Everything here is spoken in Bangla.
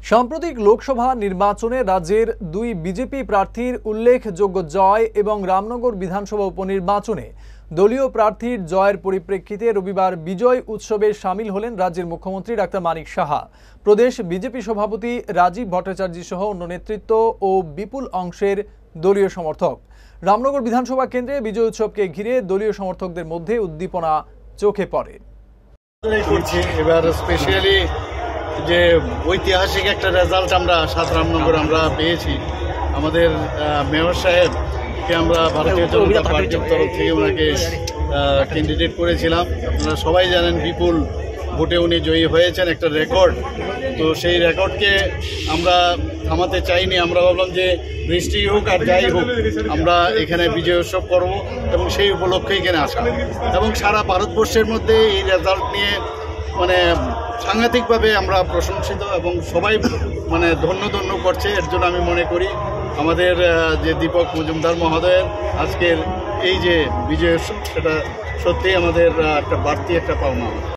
সাম্প্রতিক লোকসভা নির্বাচনে রাজ্যের দুই বিজেপি প্রার্থীর উল্লেখযোগ্য জয় এবং রামনগর বিধানসভা উপনির্বাচনে দলীয় প্রার্থীর জয়ের পরিপ্রেক্ষিতে রবিবার বিজয় উৎসবে সামিল হলেন রাজ্যের মুখ্যমন্ত্রী ডাক্তার মানিক সাহা, প্রদেশ বিজেপি সভাপতি রাজীব ভট্টাচার্য সহ অন্য নেতৃত্ব ও বিপুল অংশের দলীয় সমর্থক। রামনগর বিধানসভা কেন্দ্রে বিজয় উৎসবকে ঘিরে দলীয় সমর্থকদের মধ্যে উদ্দীপনা চোখে পড়ে। এবার স্পেশালি যে ঐতিহাসিক একটা রেজাল্ট আমরা রামনগর আমরা পেয়েছি, আমাদের মেয়র সাহেবকে আমরা ভারতীয় জনতা পার্টির তরফ থেকে ওনাকে ক্যান্ডিডেট করেছিলাম। আপনারা সবাই জানেন বিপুল ভোটে উনি জয়ী হয়েছেন, একটা রেকর্ড। তো সেই রেকর্ডকে আমরা থামাতে চাইনি। আমরা ভাবলাম যে বৃষ্টি হোক আর যাই হোক, আমরা এখানে বিজয় উৎসব করব এবং সেই উপলক্ষে এখানে আসা এবং সারা ভারতবর্ষের মধ্যে এই রেজাল্ট নিয়ে সাংঘাতিকভাবে আমরা প্রশংসিত এবং সবাই ধন্য করছে। এর জন্য আমি মনে করি আমাদের যে দীপক মজুমদার মহোদয়ের আজকের এই যে বিজয় উৎসব, সেটা সত্যিই আমাদের একটা বাড়তি একটা পাওনা।